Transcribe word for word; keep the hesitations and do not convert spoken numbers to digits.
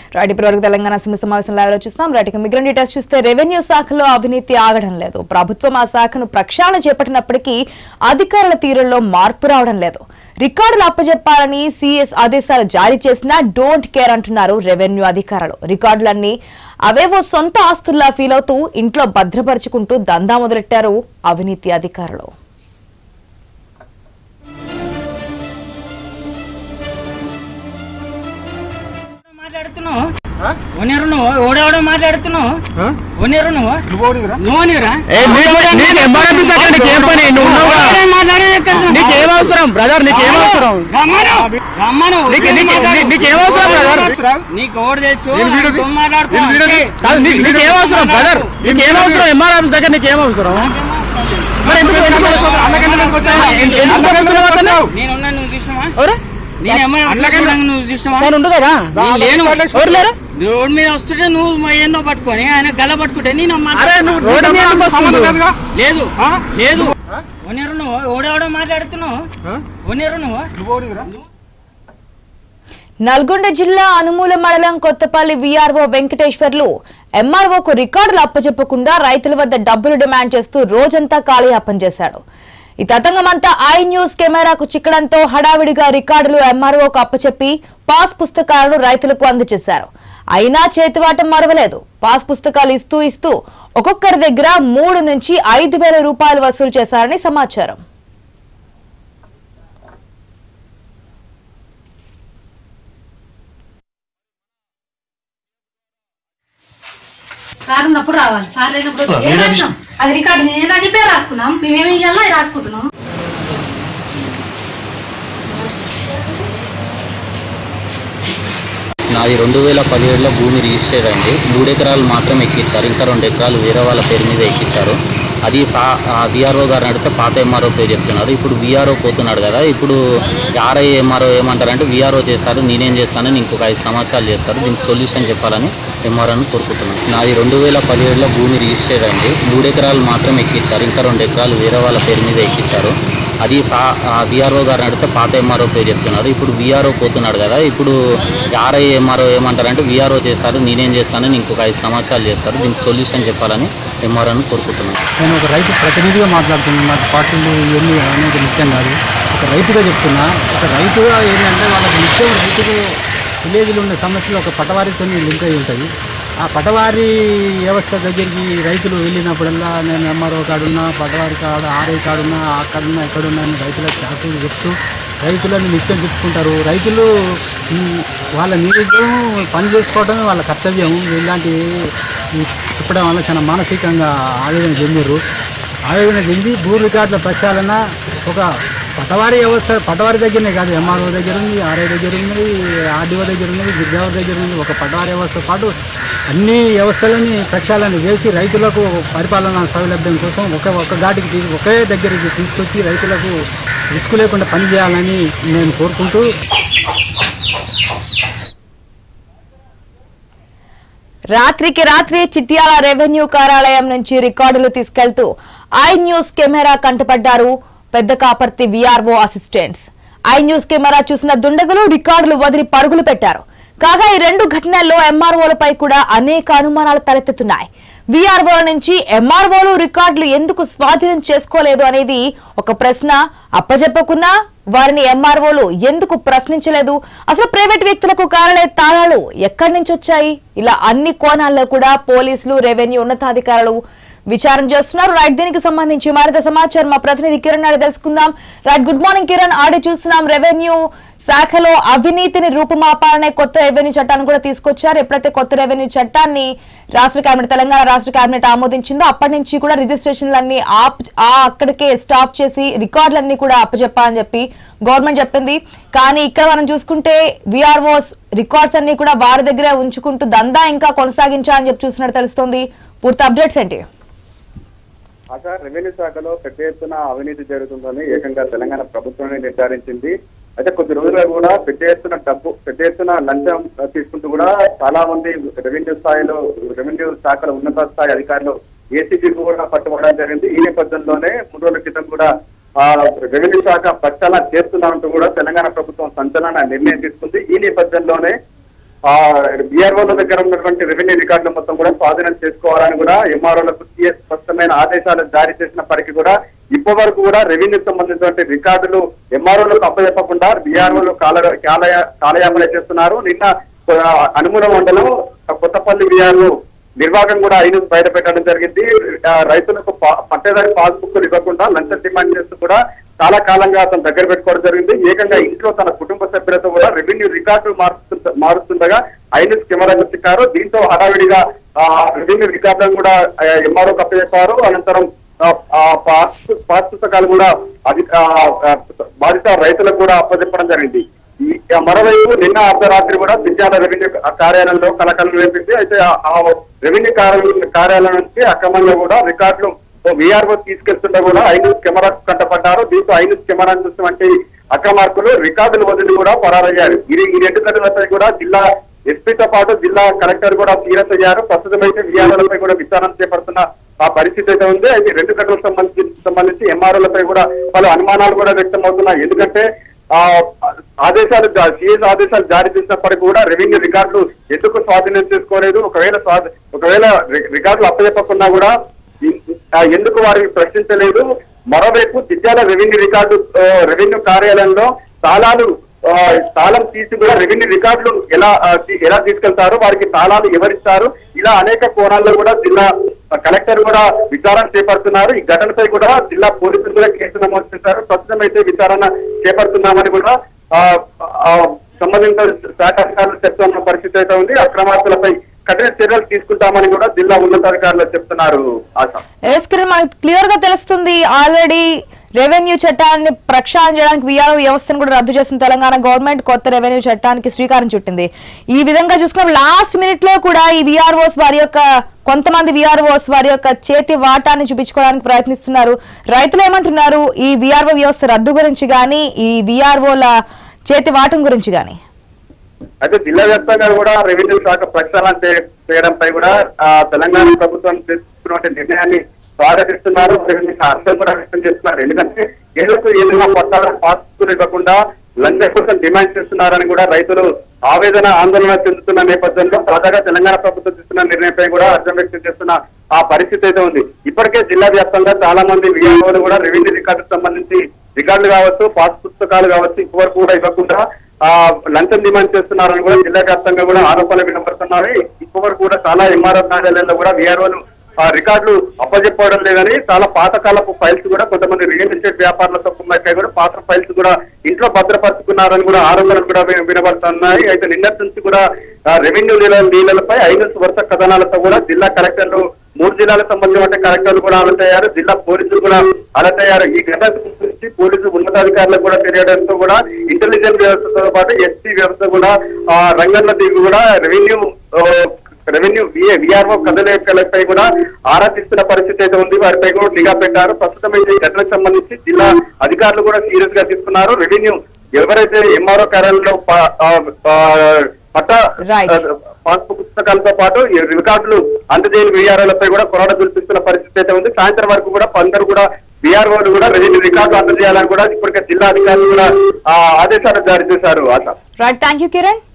Right ఇప్పటివరకు Telangana assembly సమావేశం లైవ్లో చూస్తాం. రైట్ ఇక మిగిలిన డీటెయిల్స్ చూస్తే రెవెన్యూ శాఖలో అవినీతి ఆగడం లేదు. ప్రభుత్వం ఆ శాఖను ప్రక్షాళన చేపట్టినప్పటికీ అధికారుల తీరుల్లో మార్పు రావడం లేదు. రికార్డులు అప్పజెప్పాలని సీఎస్ ఆదేశాలు జారీ చేసినా డోంట్ కేర్ అంటున్నారు రెవెన్యూ అధికారులు. రికార్డులన్నీ అవేవో సొంత ఆస్తుల్లా ఫీల్ అవుతూ ఇంట్లో భద్రపరుచుకుంటూ దందా మొదలెట్టారు అవినీతి అధికారులు. ఓడేవడం మాట్లాడుతున్నావు నీకేమవసరం బ్రదర్? నీకేమవసరం? నీకు ఓడి తెలుసు నీకేమవసరం బ్రదర్? నీకేమవసరం? ఎంఆర్ ఆఫీస్ దగ్గర నీకేమవసరం? మరి ఎందుకు నేనున్నా నువ్వు చూసినావా? రోడ్ మీద వస్తుంటే నువ్వు ఏందో పట్టుకొని ఆయన గల పట్టుకుంటే నేను లేదు లేదు ఓనేరు నువ్వు ఓడేవడం మాట్లాడుతున్నావు ఓనేరు నువ్వు. నల్గొండ జిల్లా అనుమూల మండలం కొత్తపల్లి వీఆర్ఓ వెంకటేశ్వర్లు ఎంఆర్ఓకు రికార్డులు అప్పచెప్పకుండా రైతుల వద్ద డబ్బులు డిమాండ్ చేస్తూ రోజంతా కాలయాపన చేశాడు. ఈ తతంగమంతా ఐ న్యూస్ కెమెరాకు చిక్కడంతో హడావిడిగా రికార్డులు ఎంఆర్ఓకు అప్పచెప్పి పాస్ పుస్తకాలను రైతులకు అందజేశారు. అయినా చేతివాటం మరవలేదు. పాస్ పుస్తకాలు ఇస్తూ ఇస్తూ ఒక్కొక్కరి దగ్గర మూడు నుంచి ఐదు వేల రూపాయలు వసూలు చేశారని సమాచారం. సార్ ఉన్నప్పుడు రావాలి, సార్ లేనప్పుడు అది రికార్డు నేను చెప్పే రాసుకున్నాం. మేమేమి ఇవ్వాలో అది రాసుకుంటున్నాం. నాది రెండు వేల పదిహేడులో భూమి రిజిస్టర్ అయింది. మూడు ఎకరాలు మాత్రం ఎక్కించారు, ఇంకా రెండు ఎకరాలు వేరే వాళ్ళ పేరు మీద ఎక్కించారు. అది సా విఆర్ఓ గారిని అడిగితే పాత ఎంఆర్ఓ పేరు చెప్తున్నారు. ఇప్పుడు విఆర్ఓ పోతున్నాడు కదా, ఇప్పుడు ఆర్ఐ ఎంఆర్ఓ ఏమంటారంటే విఆర్ఓ చేశారు, నేనేం చేస్తానని ఇంకొక ఐదు సంవత్సరాలు చేస్తారు, దీనికి సొల్యూషన్ చెప్పాలని ఎంఆర్ఓని కోరుకుంటున్నాను. నాది రెండు వేల పదిహేడులో భూమి రిజిస్టర్ అయింది. మూడు ఎకరాలు మాత్రం ఎక్కించారు, ఇంకా రెండు ఎకరాలు వేరే వాళ్ళ పేరు మీద ఎక్కించారు. అది సా విఆర్ఓ గారిని అడిగితే పాత ఎంఆర్ఓ పేరు చెప్తున్నారు. ఇప్పుడు విఆర్ఓ పోతున్నాడు కదా, ఇప్పుడు ఆర్ఐ ఎంఆర్ఓ ఏమంటారంటే విఆర్ఓ చేశారు, నేనేం చేస్తానని ఇంకొక ఐదు సంవత్సరాలు చేస్తారు, దీనికి సొల్యూషన్ చెప్పాలని ఎంఆర్ఓని కోరుకుంటున్నాను. నేను ఒక రైతు ప్రతినిధిగా మాట్లాడుతున్నాను. నాకు పార్టీలు ఇవన్నీ అనేది ముఖ్యం కాదు. ఒక రైతుగా చెప్తున్నా. ఒక రైతుగా ఏంటంటే వాళ్ళకి నిత్యం రైతుకు విలేజ్లో ఉండే సమస్యలు ఒక పటవారితో లింక్ అయి ఉంటుంది. ఆ పటవారీ వ్యవస్థ దగ్గరికి రైతులు వెళ్ళినప్పుడల్లా నేను ఎంఆర్ఓ కాడున్నా, పటవారి కాడ, ఆర్ఐ కాడున్నా, అక్కడున్నా ఎక్కడున్నా అని రైతులకు చాకులు చెప్తూ రైతులను నిత్యం చెప్పుకుంటారు. రైతులు వాళ్ళ నిరుద్యోగం పని చేసుకోవడమే వాళ్ళ కర్తవ్యం. ఇలాంటివి చెప్పడం వల్ల చాలా మానసికంగా ఆవేదన చెందారు. ఆవేదన చెంది భూ రికార్డుల ప్రక్షాళన ఒక పటవారీ వ్యవస్థ, పటవారి దగ్గరనే కాదు, ఎంఆర్ఓ దగ్గర ఉంది, ఆర్ఐ దగ్గర ఉంది, ఆర్డీఓ దగ్గర ఉంది, గిరిజావర్ దగ్గర ఉంది. ఒక పటవారీ వ్యవస్థ పాటు అన్ని వ్యవస్థలని ప్రక్షాళన చేసి రైతులకు పరిపాలన సౌలభ్యం కోసం ఒక ఒక ఘాటికి తీసి ఒకే దగ్గరికి తీసుకొచ్చి రైతులకు రిస్క్ లేకుండా పనిచేయాలని నేను కోరుకుంటూ రాత్రికి రాత్రి చిట్యాల రెవెన్యూ కార్యాలయం నుంచి రికార్డులు తీసుకెళ్తూ ఐ న్యూస్ కెమెరా కంటపడ్డారు Pedda Kaparthi VRO assistants. I news camera చూసిన దుండగులు రికార్డులు వదిలి పరుగులు పెట్టారు. కాగా ఈ రెండు ఘటనల్లో ఎంఆర్ఓలపై కూడా అనేక అనుమానాలు తలెత్తుతున్నాయి. వీఆర్ఓల నుంచి ఎంఆర్ఓలు రికార్డులు ఎందుకు స్వాధీనం చేసుకోలేదు అనేది ఒక ప్రశ్న. అప్పజెప్పకున్నా వారిని ఎంఆర్ఓలు ఎందుకు ప్రశ్నించలేదు? అసలు ప్రైవేట్ వ్యక్తులకు కార్యాలయ తాళాలు ఎక్కడి నుంచి వచ్చాయి? ఇలా అన్ని కోణాల్లో కూడా పోలీసులు, రెవెన్యూ ఉన్నతాధికారులు విచారణ చేస్తున్నారు. రైట్, దీనికి సంబంధించి మరింత సమాచారం మా ప్రతినిధి కిరణ్ నాయుడు తెలుసుకుందాం. Right, good morning Kiran. ఆడే చూస్తున్నాం రెవెన్యూ శాఖలో అవినీతిని రూపుమాపాలనే కొత్త రెవెన్యూ చట్టాన్ని కూడా తీసుకొచ్చారు. ఎప్పుడైతే కొత్త రెవెన్యూ చట్టాన్ని రాష్ట్ర కేబినెట్, తెలంగాణ రాష్ట్ర కేబినెట్ ఆమోదించిందో అప్పటి నుంచి కూడా రిజిస్ట్రేషన్లన్నీ అక్కడికే స్టాప్ చేసి రికార్డులన్నీ కూడా అప్పచెప్పాలని చెప్పి గవర్నమెంట్ చెప్పింది. కానీ ఇక్కడ మనం చూసుకుంటే వీఆర్ఓస్ రికార్డ్స్ అన్ని కూడా వారి దగ్గరే ఉంచుకుంటూ దందా ఇంకా కొనసాగించాలని చెప్పి చూస్తున్నట్టు తెలుస్తోంది. పూర్తి అప్డేట్స్ ఏంటి? ఆశా రెవెన్యూ శాఖలో పెద్ద ఎత్తున అవినీతి జరుగుతుందని ఏకంగా తెలంగాణ ప్రభుత్వమే నిర్ధారించింది. అయితే కొద్ది రోజులుగా కూడా పెద్ద ఎత్తున డబ్బు పెద్ద ఎత్తున లంచం తీసుకుంటూ కూడా చాలా మంది రెవెన్యూ స్థాయిలో రెవెన్యూ శాఖల ఉన్నత స్థాయి అధికారులు ఏసీబీ కూడా పట్టుబడడం జరిగింది. ఈ నేపథ్యంలోనే మూడు రోజుల క్రితం కూడా ఆ రెవెన్యూ శాఖ ప్రక్షాళన చేస్తున్నారంటూ కూడా తెలంగాణ ప్రభుత్వం సంచలన నిర్ణయం తీసుకుంది. ఈ నేపథ్యంలోనే ఆ బీఆర్ఓల దగ్గర ఉన్నటువంటి రెవెన్యూ రికార్డులు మొత్తం కూడా స్వాధీనం చేసుకోవాలని కూడా ఎంఆర్ఓలకు సీఎస్ స్పష్టమైన ఆదేశాలు జారీ చేసినప్పటికీ కూడా ఇప్పటి వరకు కూడా రెవెన్యూ సంబంధించిన రికార్డులు ఎంఆర్ఓలకు అప్పచెప్పకుండా బీఆర్ఓలు కాల కాలయ కాలయాపన చేస్తున్నారు. నిన్న అనుమూల మండలం కొత్తపల్లి బీఆర్ఓ నిర్వాహకం కూడా ఐదు బయట పెట్టడం జరిగింది. రైతులకు పట్టేదారి పాస్బుక్ ఇవ్వకుండా లంచం డిమాండ్ చేస్తూ కూడా చాలా కాలంగా అతను దగ్గర పెట్టుకోవడం జరిగింది. ఏకంగా ఇంట్లో తన కుటుంబ సభ్యులతో కూడా రెవెన్యూ రికార్డులు మారుస్తు మారుస్తుండగా ఐఎన్ఎస్ కెమెరాకు చిక్కారు. దీంతో హడావిడిగా రెవెన్యూ రికార్డులను కూడా ఎంఆర్ఓ అప్పచెప్పారు. అనంతరం పాస్ పుస్తకాలు కూడా అది బాధిత రైతులకు కూడా అప్పచెప్పడం జరిగింది. ఈ మరోవైపు నిన్న అర్ధరాత్రి కూడా విద్యాల రెవెన్యూ కార్యాలయంలో కలకలం రేపింది. అయితే ఆ రెవెన్యూ కార్యాలయం నుంచి అక్రమంగా కూడా రికార్డులు వీఆర్ఓ తీసుకెళ్తుంటే కూడా ఐన్యూస్ కెమెరా కంటపడ్డారు. దీంతో ఐన్యూస్ కెమెరా చూసినటువంటి అక్రమార్కులు రికార్డులు వదిలి కూడా పరారయ్యారు. ఈ ఈ రెండు ఘటనలపై కూడా జిల్లా ఎస్పీతో పాటు జిల్లా కలెక్టర్ కూడా సీరియస్ అయ్యారు. ప్రస్తుతం అయితే వీఆర్ఓలపై కూడా విచారణ చేపడుతున్న ఆ పరిస్థితి అయితే ఉంది. అయితే రెండు ఘటనలకు సంబంధించి సంబంధించి ఎంఆర్ఓలపై కూడా పలు అనుమానాలు కూడా వ్యక్తం అవుతున్నాయి. ఎందుకంటే ఆ ఆదేశాలు సిఎస్ ఆదేశాలు జారీ చేసినప్పటికీ కూడా రెవెన్యూ రికార్డులు ఎందుకు స్వాధీనం చేసుకోలేదు, ఒకవేళ ఒకవేళ రికార్డులు అప్పచెప్పకుండా కూడా ఎందుకు వారిని ప్రశ్నించలేదు. మరోవైపు జిల్లాల రెవెన్యూ రికార్డు రెవెన్యూ కార్యాలయంలో తాళాలు తాళం తీసి కూడా రెవెన్యూ రికార్డులు ఎలా ఎలా తీసుకెళ్తారు, వారికి తాళాలు ఎవరిస్తారు, ఇలా అనేక కోణాల్లో కూడా జిల్లా కలెక్టర్ కూడా విచారణ చేపడుతున్నారు. ఈ ఘటనపై కూడా జిల్లా పోలీసులు కూడా కేసు నమోదు చేశారు. ప్రస్తుతం అయితే విచారణ చేపడుతున్నామని కూడా సంబంధిత శాఖ అధికారులు చెప్తున్న పరిస్థితి అయితే ఉంది. అక్రమార్కులపై కఠిన చర్యలు తీసుకుంటామని కూడా జిల్లా ఉన్నతాధికారులు చెప్తున్నారు. క్లియర్ గా తెలుస్తుంది. ఆల్రెడీ రెవెన్యూ చట్టాన్ని ప్రక్షాళన చేయడానికి వీఆర్ఓ వ్యవస్థను కూడా రద్దు చేసిన తెలంగాణ గవర్నమెంట్ కొత్త రెవెన్యూ చట్టానికి శ్రీకారం చుట్టింది. ఈ విధంగా చూసుకున్న లాస్ట్ మినిట్ లో కూడా ఈ వీఆర్ఓస్ వారి యొక్క కొంతమంది వీఆర్ఓస్ వారి యొక్క చేతి వాటాన్ని చూపించుకోవడానికి ప్రయత్నిస్తున్నారు. రైతులు ఏమంటున్నారు ఈ వీఆర్ఓ వ్యవస్థ రద్దు గురించి గానీ ఈ వీఆర్ఓల చేతి వాటం గురించి గానీ? అయితే జిల్లా వ్యాప్తంగా కూడా రెవెన్యూ శాఖ ప్రక్షాళన చేయడంపై కూడా తెలంగాణ ప్రభుత్వం తీసుకున్న నిర్ణయాన్ని స్వాగతిస్తున్నారు. అర్థం కూడా వ్యక్తం చేస్తున్నారు. ఎందుకంటే ఏదైనా ఏదైనా పట్టాలను పాస్ ఇవ్వకుండా లంచం కోసం డిమాండ్ చేస్తున్నారని కూడా రైతులు ఆవేదన ఆందోళన చెందుతున్న నేపథ్యంలో తాజాగా తెలంగాణ ప్రభుత్వం తీసుకున్న నిర్ణయంపై కూడా అర్థం వ్యక్తం చేస్తున్న ఆ పరిస్థితి అయితే ఉంది. ఇప్పటికే జిల్లా వ్యాప్తంగా చాలా మంది వీఆర్ఓలు కూడా రెవెన్యూ రికార్డుకు సంబంధించి రికార్డులు కావచ్చు, పాస్ పుస్తకాలు కావచ్చు ఇప్పటివరకు కూడా ఇవ్వకుండా ఆ లంచం డిమాండ్ చేస్తున్నారని కూడా జిల్లా వ్యాప్తంగా కూడా ఆరోపణలు వినపడుతున్నారు. ఇప్పటివరకు కూడా చాలా ఎంఆర్ఓ కార్యాలయాల్లో కూడా వీఆర్ఓలు ఆ రికార్డులు అప్పచెప్పడం లేదని చాలా పాతకాలపు ఫైల్స్ కూడా కొంతమంది రియల్ ఎస్టేట్ వ్యాపారులతో కుమ్మక్కై కూడా పాత ఫైల్స్ కూడా ఇంట్లో భద్రపరుచుకున్నారని కూడా ఆరోపణలు కూడా వినబడుతున్నాయి. అయితే నిన్నటి నుంచి కూడా రెవెన్యూ నీళ్ళపై ఐదు వరుస కథనాలతో కూడా జిల్లా కలెక్టర్లు మూడు జిల్లాలకు సంబంధించిన కలెక్టర్లు కూడా అలర్ట్ అయ్యారు. జిల్లా పోలీసులు కూడా అలర్ట్ అయ్యారు. ఈ ఘటన గురించి పోలీసు ఉన్నతాధికారులకు కూడా తెలియడంతో కూడా ఇంటెలిజెన్స్ వ్యవస్థతో పాటు ఎస్పీ వ్యవస్థ కూడా ఆ రంగంలో దిగి కూడా రెవెన్యూ రెవెన్యూ వీఆర్ఓ కథలపై కూడా ఆరా తీస్తున్న పరిస్థితి అయితే ఉంది. వారిపై కూడా నిఘా పెట్టారు. ప్రస్తుతం అయితే ఈ ఘటనకు సంబంధించి జిల్లా అధికారులు కూడా సీరియస్ గా తీసుకున్నారు. రెవెన్యూ ఎవరైతే ఎంఆర్ఓ కార్యాలయంలో పట్ట పాస్ పుస్తకాలతో పాటు రికార్డులు అందజేయని వీఆర్ఓలపై కూడా కొరడ గుర్తిస్తున్న పరిస్థితి అయితే ఉంది. సాయంత్రం వరకు కూడా అందరూ కూడా వీఆర్ఓలు కూడా రెవెన్యూ రికార్డులు అందజేయాలని కూడా ఇప్పటికే జిల్లా అధికారులు కూడా ఆదేశాలు జారీ చేశారు. ఆశ. Right, thank you Kiran.